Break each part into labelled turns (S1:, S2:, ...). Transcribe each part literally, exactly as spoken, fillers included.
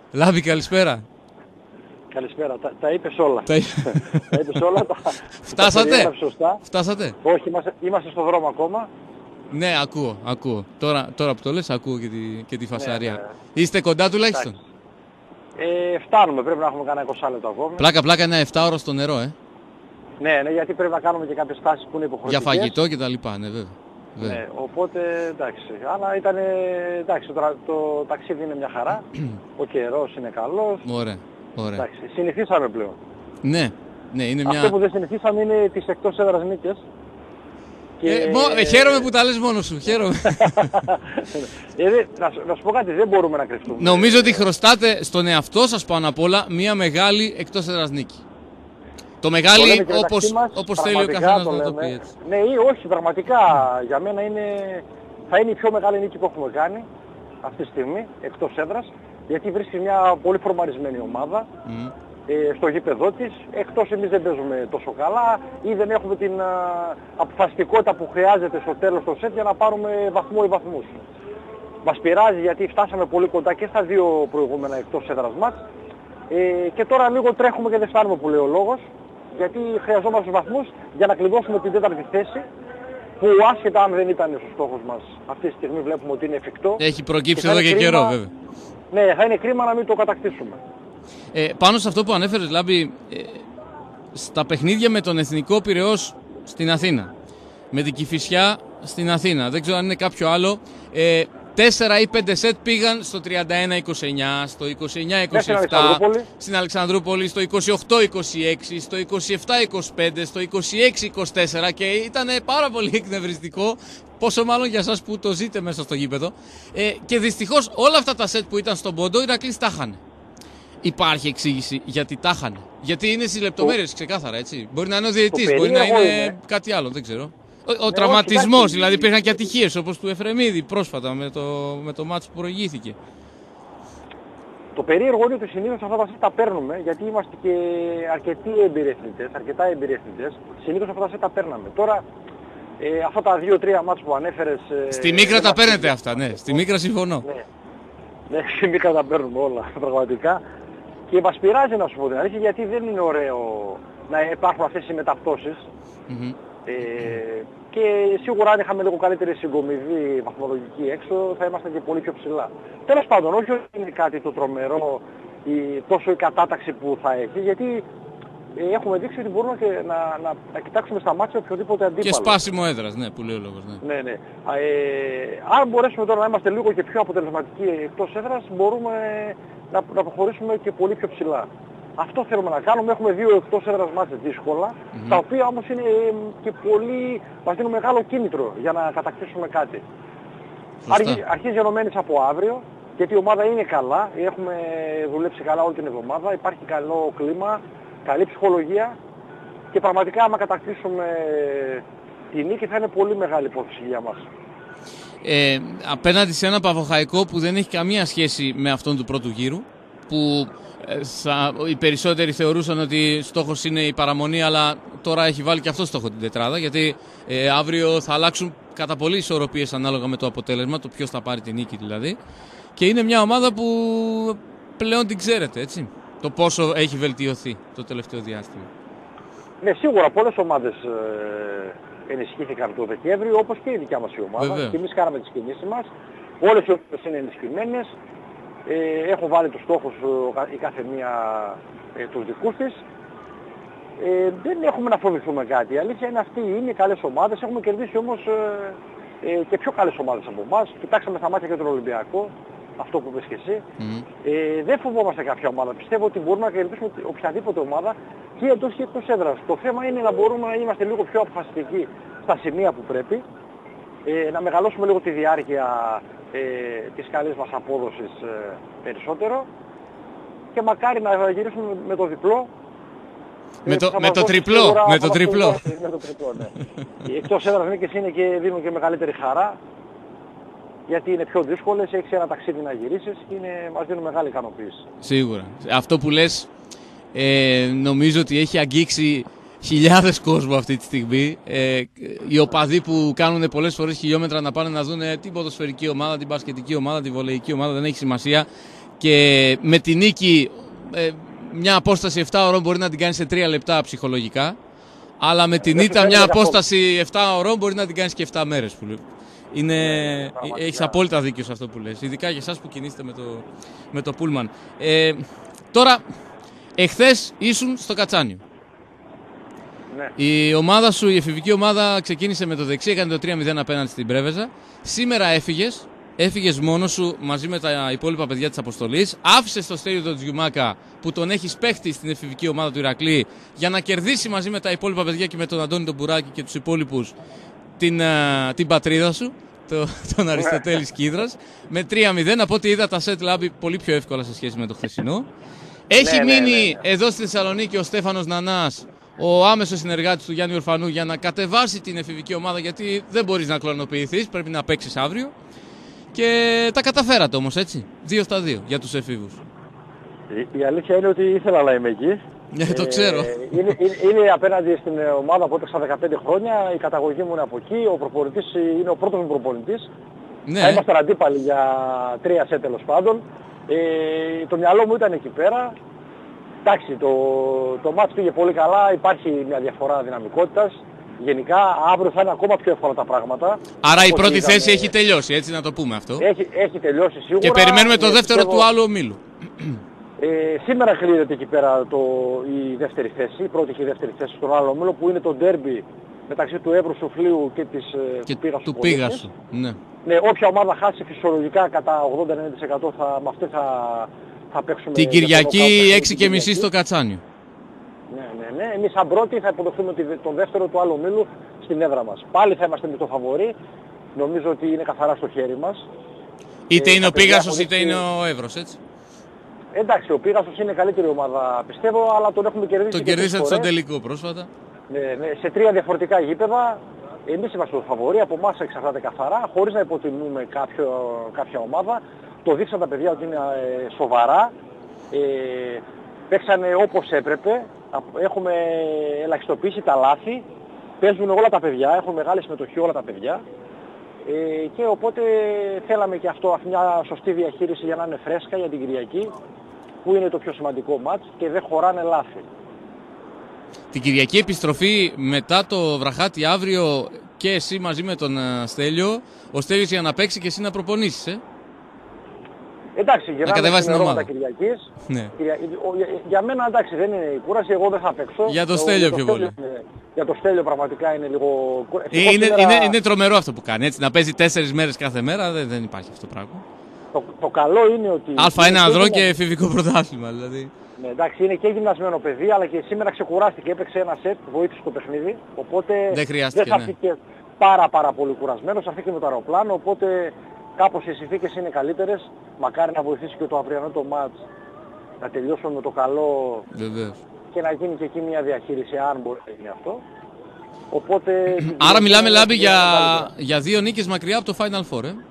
S1: Λάμπη, καλησπέρα.
S2: Καλησπέρα. Τα, τα είπες όλα.
S1: Τα,
S2: τα είπες όλα. Τα,
S1: Φτάσατε.
S2: Τα σωστά.
S1: Φτάσατε.
S2: Όχι, είμαστε, είμαστε στο δρόμο ακόμα.
S1: Ναι, ακούω, ακούω. Τώρα, τώρα που το λες, ακούω και τη, και τη φασαρία.
S2: Ναι, ναι.
S1: Είστε κοντά τουλάχιστον.
S2: Ε, φτάνουμε, πρέπει να έχουμε κανένα είκοσι λεπτό ακόμη.
S1: Πλάκα, πλάκα, ένα εφτά ώρο στο νερό, ε.
S2: Ναι, ναι, γιατί πρέπει να κάνουμε και κάποιες στάσεις που είναι υποχρεωτικές.
S1: Για φαγητό και τα λοιπά, ναι, βέβαια.
S2: Ναι, οπότε εντάξει. Αλλά ήταν, εντάξει, το, το ταξίδι είναι μια χαρά. Ο καιρός είναι καλός.
S1: Ωραία, ωραία.
S2: Εντάξει, συνηθίσαμε πλέον.
S1: Ναι, ναι, είναι μια...
S2: Αυτό που δεν συνηθίσαμε είναι τις εκτός έδρας νίκες.
S1: Και... Ε, μο... ε, χαίρομαι που τα λες μόνος σου, χαίρομαι.
S2: ε, να, να σου πω κάτι, δεν μπορούμε να κρυφτούμε.
S1: Νομίζω ότι χρωστάτε στον εαυτό σας πάνω απ' όλα μια μεγάλη εκτός έδρας νίκη. Το μεγάλη το όπως, μας, όπως θέλει ο καθένας να το πει έτσι.
S2: Ναι ή όχι, πραγματικά για μένα είναι, θα είναι η πιο μεγάλη νίκη που έχουμε κάνει αυτή τη στιγμή, εκτός έδρας, γιατί βρίσκει μια πολύ φορμαρισμένη ομάδα mm. ε, στο γήπεδό της, εκτός εμείς δεν παίζουμε τόσο καλά ή δεν έχουμε την α, αποφασιστικότητα που χρειάζεται στο τέλος του σετ για να πάρουμε βαθμό ή βαθμούς. Μας πειράζει γιατί φτάσαμε πολύ κοντά και στα δύο προηγούμενα εκτός έδρας μας ε, και τώρα λίγο τρέχουμε και δεν φτάνουμε που λέει ο λόγος. Γιατί χρειαζόμαστε τους βαθμούς για να κλειδώσουμε την τέταρτη θέση που άσχετα αν δεν ήταν στους στόχους μας αυτή τη στιγμή βλέπουμε ότι είναι εφικτό.
S1: Έχει προκύψει εδώ και καιρό βέβαια.
S2: Ναι, θα είναι κρίμα να μην το κατακτήσουμε.
S1: Ε, πάνω σε αυτό που ανέφερες Λάμπη, ε, στα παιχνίδια με τον Εθνικό Πειραιώς στην Αθήνα, με την Κηφισιά στην Αθήνα, δεν ξέρω αν είναι κάποιο άλλο, ε, τέσσερα ή πέντε σετ πήγαν στο τριάντα ένα είκοσι εννιά, στο είκοσι εννιά είκοσι επτά, στην Αλεξανδρούπολη, στο είκοσι οκτώ είκοσι έξι, στο είκοσι επτά είκοσι πέντε, στο είκοσι έξι είκοσι τέσσερα και ήταν πάρα πολύ εκνευριστικό, πόσο μάλλον για εσάς που το ζείτε μέσα στο γήπεδο. Ε, και δυστυχώς όλα αυτά τα σετ που ήταν στον πόντο, οι Ηρακλείς τα είχαν. Υπάρχει εξήγηση γιατί τα είχαν. Γιατί είναι στις λεπτομέρειες, ξεκάθαρα έτσι. Μπορεί να είναι ο διαιτητής, μπορεί να είναι, είναι κάτι άλλο, δεν ξέρω. Ο, ο ναι, τραυματισμός, όχι, δηλαδή υπήρχαν και ατυχίες όπως του Εφρεμίδη πρόσφατα με το, με το μάτς που προηγήθηκε.
S2: Το περίεργο είναι ότι συνήθως αυτά τα σετ τα παίρνουμε γιατί είμαστε και αρκετοί εμπειριεθνητές, αρκετά εμπειριεθνητές. Συνήθως αυτά τα σετ τα παίρναμε. Τώρα ε, αυτά τα δύο τρία μάτς που ανέφερες... Ε,
S1: στη Μίκρα τα παίρνετε αυτά, ναι. Στη Μίκρα συμφωνώ.
S2: Ναι, ναι, στη Μίκρα τα παίρνουμε όλα, πραγματικά. Και μας πειράζει να σου πω την αλήθεια γιατί δεν είναι ωραίο να υπάρχουν αυτές οι μεταπτώσεις. Mm-hmm. Ε, και σίγουρα αν είχαμε λίγο καλύτερη συγκομιδή βαθμολογική έξω θα ήμασταν και πολύ πιο ψηλά. Τέλος πάντων, όχι ότι είναι κάτι το τρομερό η, τόσο η κατάταξη που θα έχει, γιατί ε, έχουμε δείξει ότι μπορούμε και να, να, να κοιτάξουμε στα μάτια οποιοδήποτε αντίπαλο.
S1: Και σπάσιμο έδρας, ναι, που λέει ο λόγος. Ναι,
S2: ναι. ναι. Ε, αν μπορέσουμε τώρα να είμαστε λίγο και πιο αποτελεσματικοί εκτός έδρας, μπορούμε να, να προχωρήσουμε και πολύ πιο ψηλά. Αυτό θέλουμε να κάνουμε. Έχουμε δύο εκτός έδρας μάτια δύσκολα, mm-hmm. τα οποία όμως είναι και πολύ, μας δίνουν μεγάλο κίνητρο για να κατακτήσουμε κάτι. Αρχίζει, αρχίζει ενωμένης από αύριο, γιατί η ομάδα είναι καλά, έχουμε δουλέψει καλά όλη την εβδομάδα, υπάρχει καλό κλίμα, καλή ψυχολογία και πραγματικά άμα κατακτήσουμε τη νίκη θα είναι πολύ μεγάλη υπόθεση για μας.
S1: Ε, απέναντι σε ένα Παβοχαϊκό που δεν έχει καμία σχέση με αυτόν του πρώτου γύρου, που θα, οι περισσότεροι θεωρούσαν ότι στόχος είναι η παραμονή, αλλά τώρα έχει βάλει και αυτό στόχο την τετράδα, γιατί ε, αύριο θα αλλάξουν κατά πολύ ισορροπίες ανάλογα με το αποτέλεσμα, το ποιος θα πάρει την νίκη δηλαδή. Και είναι μια ομάδα που πλέον την ξέρετε, έτσι, το πόσο έχει βελτιωθεί το τελευταίο διάστημα. Ναι,
S2: σίγουρα πολλές ομάδες ε, ενισχύθηκαν το Δεκέμβριο, όπως και η δικιά μας η ομάδα. Βέβαια. Και εμείς κάναμε τις κινήσεις μας, όλες οι ομάδες είναι ενισχυμένες. Ε, έχω βάλει τους στόχους η κάθε μία ε, τους δικούς της. Ε, δεν έχουμε να φοβηθούμε κάτι. Η αλήθεια είναι αυτή, είναι καλές ομάδες. Έχουμε κερδίσει όμως ε, ε, και πιο καλές ομάδες από εμάς. Κοιτάξαμε στα μάτια και τον Ολυμπιακό, αυτό που είπες και εσύ. Mm. Ε, δεν φοβόμαστε κάποια ομάδα. Πιστεύω ότι μπορούμε να κερδίσουμε οποιαδήποτε ομάδα και εντός και εκτός έδρας. Το θέμα είναι να μπορούμε να είμαστε λίγο πιο αποφασιστικοί στα σημεία που πρέπει. Ε, να μεγαλώσουμε λίγο τη διάρκεια ε, της καλής μας απόδοσης ε, περισσότερο και μακάρι να γυρίσουμε με το διπλό.
S1: Με το, με το τριπλό, σίγουρα, με το τριπλό.
S2: Με το τριπλό, ναι. Οι εκτός έδρας νίκες είναι και δίνουν και μεγαλύτερη χαρά, γιατί είναι πιο δύσκολες, έχεις ένα ταξίδι να γυρίσεις και είναι, μας δίνουν μεγάλη ικανοποίηση.
S1: Σίγουρα. Αυτό που λες ε, νομίζω ότι έχει αγγίξει χιλιάδες κόσμο αυτή τη στιγμή. Ε, οι οπαδοί που κάνουν πολλές φορές χιλιόμετρα να πάνε να δουν την ποδοσφαιρική ομάδα, την μπασκετική ομάδα, τη βολεϊκή ομάδα, δεν έχει σημασία. και με τη νίκη ε, μια απόσταση επτά ωρών μπορεί να την κάνει σε τρία λεπτά ψυχολογικά, αλλά με την ήττα μια απόσταση επτά ωρών μπορεί να την κάνει και επτά μέρες. Που είναι, ναι, έχεις απόλυτα δίκιο σε αυτό που λες, ειδικά για εσάς που κινείστε με το, με το πούλμαν. Ε, τώρα, εχθές ήσουν στο Κατσάνιο.
S2: Ναι.
S1: Η ομάδα σου, η εφηβική ομάδα, ξεκίνησε με το δεξί, έκανε το τρία μηδέν απέναντι στην Πρέβεζα. Σήμερα έφυγες, έφυγες μόνος σου μαζί με τα υπόλοιπα παιδιά της αποστολής. Άφησες το Στέλιο τον Τζιουμάκα που τον έχεις παίχτη στην εφηβική ομάδα του Ηρακλή για να κερδίσει μαζί με τα υπόλοιπα παιδιά και με τον Αντώνη τον Μπουράκη και τους υπόλοιπους την, α, την πατρίδα σου, το, τον Αριστοτέλη Σκίδρας. Με τρία μηδέν, από ό,τι είδα τα σετ λάμπη πολύ πιο εύκολα σε σχέση με το χθεσινό. Έχει
S2: ναι,
S1: μείνει
S2: ναι, ναι.
S1: εδώ στη Θεσσαλονίκη ο Στέφανος Νανάς, ο άμεσος συνεργάτης του Γιάννη Ορφανού, για να κατεβάσει την εφηβική ομάδα, γιατί δεν μπορείς να κλωνοποιηθείς, πρέπει να παίξεις αύριο. Και τα καταφέρατε όμως, έτσι, δύο στα δύο για τους εφήβους.
S2: Η, η αλήθεια είναι ότι ήθελα να είμαι εκεί.
S1: Ναι, το ξέρω.
S2: Ε, είναι, είναι, είναι απέναντι στην ομάδα που έπαιξα δεκαπέντε χρόνια, η καταγωγή μου είναι από εκεί, ο προπονητής είναι ο πρώτος μου προπονητής.
S1: Ναι.
S2: Θα ήμασταν αντίπαλοι για τρία σετ τέλος πάντων. Ε, το μυαλό μου ήταν εκεί πέρα. Εντάξει, το, το μάτς πήγε πολύ καλά, υπάρχει μια διαφορά δυναμικότητας. Γενικά αύριο θα είναι ακόμα πιο εύκολα τα πράγματα.
S1: Άρα η πρώτη
S2: ήταν,
S1: θέση έχει τελειώσει, έτσι να το πούμε αυτό.
S2: Έχει, έχει τελειώσει σίγουρα.
S1: Και περιμένουμε το
S2: ε,
S1: δεύτερο
S2: πιστεύω,
S1: του άλλου ομίλου.
S2: Ε, σήμερα κλείνεται εκεί πέρα το, η δεύτερη θέση, η πρώτη και η δεύτερη θέση στον άλλο όμιλο, που είναι το ντέρμπι μεταξύ του Εύρου Σοφλίου και της
S1: και
S2: του Πήγασου.
S1: Του Πήγασου. Ναι.
S2: Ναι, όποια ομάδα χάσει φυσιολογικά κατά ογδόντα με ενενήντα τοις εκατό θα, με αυτή θα, θα παίξουμε.
S1: Την Κυριακή έξι και μισή στο Κατσάνιο.
S2: Ναι, ναι, ναι. Εμείς σαν πρώτοι θα υποδεχθούμε τον δεύτερο του άλλου ομίλου στην έδρα μας. Πάλι θα είμαστε με το φαβορί. Νομίζω ότι είναι καθαρά στο χέρι μας.
S1: Είτε
S2: ε,
S1: είναι ο Πήγασος
S2: είτε
S1: είτε είναι ο Εύρος, έτσι.
S2: Εντάξει, ο Πήγασος είναι καλύτερη ομάδα πιστεύω, αλλά τον έχουμε κερδίσει.
S1: Τον κερδίσατε στον τελικό πρόσφατα.
S2: Ναι, ναι, σε τρία διαφορετικά γήπεδα. Εμείς είμαστε το φαβορί, από εμάς εξαρτάται καθαρά, χωρίς να υποτιμούμε κάποιο, κάποια ομάδα. Το δείξαν τα παιδιά ότι είναι ε, σοβαρά. Ε, παίξανε όπως έπρεπε. Έχουμε ελαχιστοποιήσει τα λάθη. Παίζουν όλα τα παιδιά, έχουν μεγάλη συμμετοχή όλα τα παιδιά. Ε, και οπότε θέλαμε και αυτό, μια σωστή διαχείριση για να είναι φρέσκα για την Κυριακή, που είναι το πιο σημαντικό μάτς και δεν χωράνε λάθη.
S1: Την Κυριακή επιστροφή μετά το βραχάτι αύριο και εσύ μαζί με τον Στέλιο, ο Στέλιος για να παίξει και εσύ να προπονήσεις, ε?
S2: Εντάξει, γυρνάμε στην ομάδα Κυριακής.
S1: Ναι.
S2: Για, για μένα εντάξει δεν είναι η κούραση, εγώ δεν θα παίξω.
S1: Για το Στέλιο πιο πολύ.
S2: Για το Στέλιο πραγματικά είναι λίγο...
S1: Είναι, σήμερα... είναι, είναι τρομερό αυτό που κάνει, έτσι, να παίζει τέσσερις μέρες κάθε μέρα, δεν, δεν υπάρχει αυτό το πράγμα.
S2: Το, το καλό είναι ότι...
S1: Αλφα ένα ανδρών και εφηβικό πρωτάθλημα δηλαδή.
S2: Ναι, εντάξει, είναι και γυμνασμένο παιδί, αλλά και σήμερα ξεκουράστηκε, έπαιξε ένα σετ, βοήθησε το παιχνίδι, οπότε
S1: δεν χρειάστηκε,
S2: δεν θα έρθει και πάρα πάρα πολύ κουρασμένος, θα έρθει και με το αεροπλάνο, οπότε κάπως οι συνθήκες είναι καλύτερες, μακάρι να βοηθήσει και το αυριανό το μάτς, να τελειώσουμε με το καλό.
S1: Βεβαίως.
S2: Και να γίνει και εκεί μια διαχείριση, αν μπορεί να γίνει αυτό. Οπότε...
S1: Άρα μιλάμε, Λάμπη, για, για δύο νίκες μακριά από το Final Four, ε?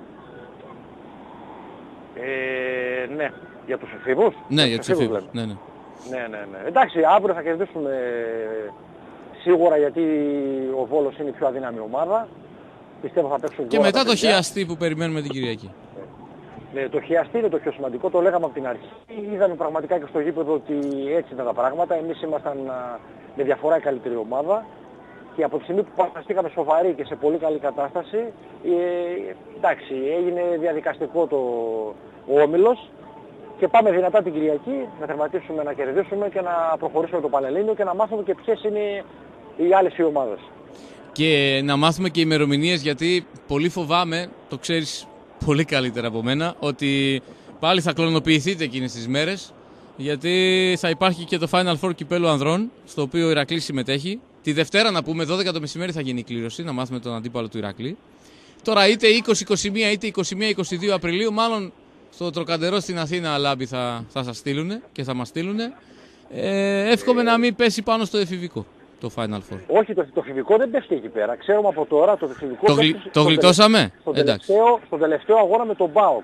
S2: ε ναι. Για τους εφήβους.
S1: Ναι, για τους εφήβους. Ναι, ναι.
S2: Ναι, ναι, ναι. Εντάξει, αύριο θα κερδίσουμε σίγουρα, γιατί ο Βόλος είναι η πιο αδύναμη ομάδα. Πιστεύω θα παίξουν
S1: και μετά το χιαστή που περιμένουμε την Κυριακή.
S2: Ναι, το χιαστή είναι το πιο σημαντικό, το λέγαμε από την αρχή. Είδαμε πραγματικά και στο γήπεδο ότι έτσι ήταν τα πράγματα. Εμείς ήμασταν με διαφορά η καλύτερη ομάδα. Και από τη στιγμή που παραστήκαμε σοβαροί και σε πολύ καλή κατάσταση, ε, εντάξει, έγινε διαδικαστικό το, ο όμιλος. Και πάμε δυνατά την Κυριακή να τερματίσουμε, να κερδίσουμε και να προχωρήσουμε το Πανελλήνιο και να μάθουμε και ποιες είναι οι άλλες οι ομάδες.
S1: Και να μάθουμε και ημερομηνίες, γιατί πολύ φοβάμαι, το ξέρεις πολύ καλύτερα από μένα, ότι πάλι θα κλωνοποιηθείτε εκείνες τις μέρες, γιατί θα υπάρχει και το Final Four κυπέλλου ανδρών, στο οποίο ο Ηρακλής συμμετέχει. Τη Δευτέρα, να πούμε, δώδεκα το μεσημέρι θα γίνει η κλήρωση, να μάθουμε τον αντίπαλο του Ηρακλή. Τώρα είτε είκοσι είκοσι ένα είτε είκοσι ένα είκοσι δύο Απριλίου, μάλλον στο Τροκαντερό στην Αθήνα, Λάμπη, θα, θα σας στείλουν και θα μας στείλουν. Ε, εύχομαι ε... να μην πέσει πάνω στο εφηβικό το Final Four.
S2: Όχι, το, το εφηβικό δεν πέφτει εκεί πέρα. Ξέρουμε από τώρα το εφηβικό...
S1: Το, γλι... το γλιτώσαμε.
S2: Στον τελευταίο, στο τελευταίο αγώνα με τον ΠΑΟΚ.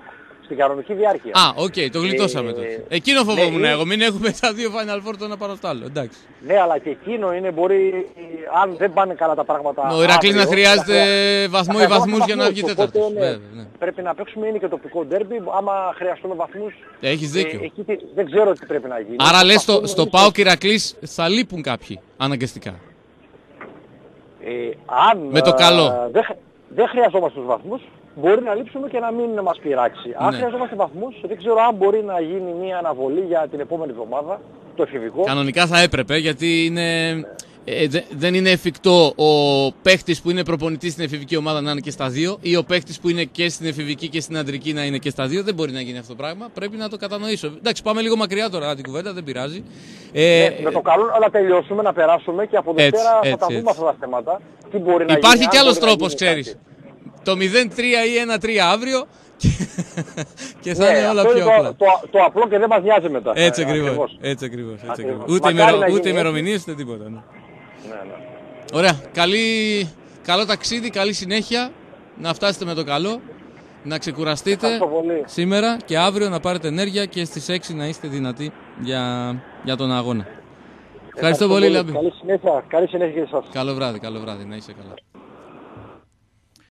S2: στην κανονική διάρκεια.
S1: Α, οκ, okay, το γλιτώσαμε ε, τότε. Εκείνο φοβόμουν ναι, εγώ, μην έχουμε τα δύο Final Four το ένα πάνω στο άλλο. Εντάξει.
S2: Ναι, αλλά και εκείνο είναι μπορεί, αν δεν πάνε καλά τα πράγματα.
S1: Ο Ηρακλής να χρειάζεται βαθμό ή βαθμούς για να βγει τέταρτος.
S2: Ναι, ναι. Πρέπει να παίξουμε, είναι και τοπικό ντέρμπι. Άμα χρειαστούμε βαθμούς.
S1: Έχεις δίκιο.
S2: Ε, εκεί, δεν ξέρω τι πρέπει να γίνει.
S1: Άρα λες στο, στο ΠΑΟΚ Ηρακλής θα λείπουν κάποιοι αναγκαστικά.
S2: Ε, αν,
S1: με το καλό.
S2: Δεν δε χρειαζόμαστε τους βαθμούς. Μπορεί να λείψουμε και να μην μας πειράξει. Ναι. Αν χρειαζόμαστε βαθμούς, δεν ξέρω αν μπορεί να γίνει μια αναβολή για την επόμενη εβδομάδα, το εφηβικό.
S1: Κανονικά θα έπρεπε, γιατί είναι, ναι. ε, δε, δεν είναι εφικτό ο παίχτης που είναι προπονητής στην εφηβική ομάδα να είναι και στα δύο, ή ο παίχτης που είναι και στην εφηβική και στην αντρική να είναι και στα δύο. Δεν μπορεί να γίνει αυτό το πράγμα. Πρέπει να το κατανοήσω. Εντάξει, πάμε λίγο μακριά τώρα την κουβέντα, δεν πειράζει.
S2: Ε, ναι, με το καλό να τελειώσουμε, να περάσουμε και από Δευτέρα θα τα δούμε αυτά τα θέματα. Τι μπορεί να
S1: Υπάρχει
S2: γίνει,
S1: κι άλλος τρόπος, ξέρεις. Το μηδέν τρία ή ένα τρία αύριο και, και θα ναι, είναι όλα πιο απλά.
S2: Το, το, το απλό και δεν μας νοιάζει μετά.
S1: Έτσι ακριβώς. Έτσι ακριβώς, έτσι ακριβώς. Ούτε, ημερο, ούτε ημερομηνίες ούτε τίποτα. Ναι. Ναι, ναι. Ωραία. Καλή, καλό ταξίδι, καλή συνέχεια. Να φτάσετε με το καλό. Να ξεκουραστείτε σήμερα και αύριο να πάρετε ενέργεια και στις έξι να είστε δυνατοί για, για τον αγώνα. Ευχαριστώ, Ευχαριστώ πολύ, Λάμπη.
S2: Καλή συνέχεια, καλή συνέχεια και εσάς.
S1: Καλό βράδυ, καλό βράδυ. Να είσαι καλά.